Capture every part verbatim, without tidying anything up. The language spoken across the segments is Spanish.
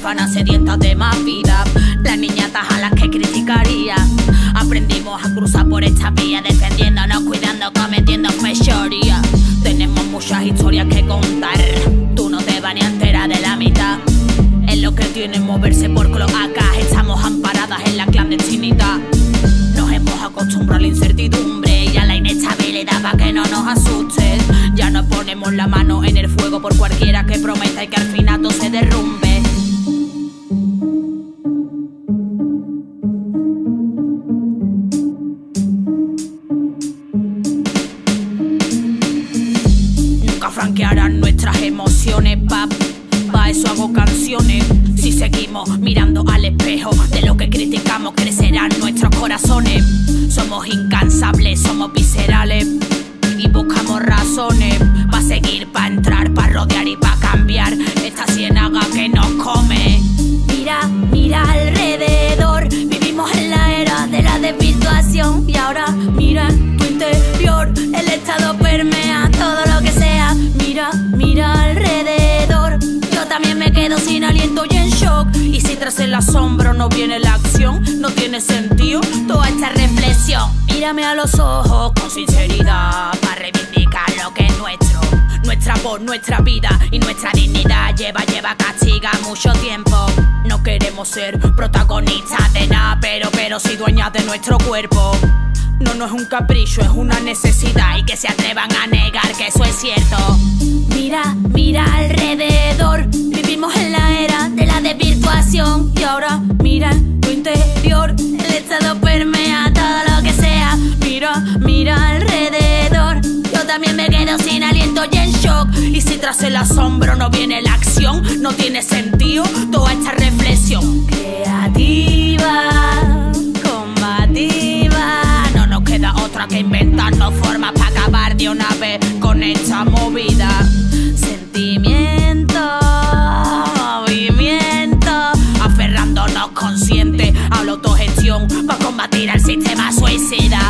huérfanas sedientas de más vida, las niñatas a las que criticaría. Aprendimos a cruzar por esta vía, defendiéndonos, cuidando, cometiendo fechoría. Tenemos muchas historias que contar, tú no te vas ni a enterar de la mitad. Es lo que tiene moverse por cloacas, estamos amparadas en la clandestinidad. Nos hemos acostumbrado a la incertidumbre y a la inestabilidad para que no nos asusten. Ya no ponemos la mano en el fuego por cualquiera que prometa y que al final todo se derrumbe. Nunca franquearán nuestras emociones, pap. Pa' eso hago canciones. Si seguimos mirando al espejo, de lo que criticamos crecerán nuestros corazones. Somos incansables, somos viscerales y buscamos razones pa' seguir, pa' entrar, pa' rodear y pa' cambiar esta ciénaga que nos come. Mira, mira alrededor, vivimos en la era de la desvirtuación. Y ahora mira en tu interior, el estado permea todo lo que sea. Mira, mira alrededor, yo también me quedo sin aliento y en shock. Y si tras el asombro no viene la acción, no tiene sentido toda esta reflexión. Mírame a los ojos con sinceridad para reivindicar lo que es nuestro. Nuestra voz, nuestra vida y nuestra dignidad lleva, lleva, castiga mucho tiempo. No queremos ser protagonistas de nada, pero, pero sí dueñas de nuestro cuerpo. No, no es un capricho, es una necesidad, y que se atrevan a negar que eso es cierto. Mira, mira alrededor, vivimos en la era de la desvirtuación. Y ahora mira en tu interior, el estado permea todo lo que sea. Mira, mira alrededor, yo también me quedo sin aliento y en shock. Y si tras el asombro no viene la acción, no tiene sentido toda esta reflexión. Creativa, combativa, no nos queda otra que inventarnos formas para acabar de una vez con esta movida. Sentimiento, movimiento, aferrándonos conscientes a la autogestión para combatir al sistema suicida.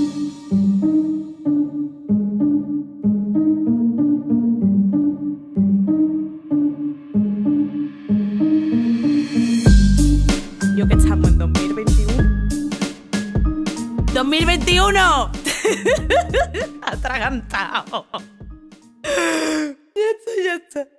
Yo que estamos en dos mil veintiuno. ¡dos mil veintiuno! Atragantado. Ya está, ya está.